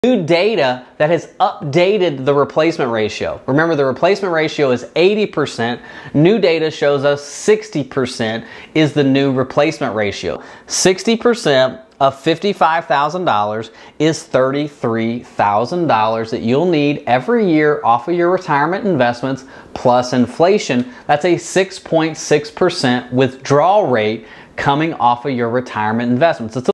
New data that has updated the replacement ratio. Remember, the replacement ratio is 80%. New data shows us 60% is the new replacement ratio. 60% of $55,000 is $33,000 that you'll need every year off of your retirement investments plus inflation. That's a 6.6% withdrawal rate coming off of your retirement investments. It's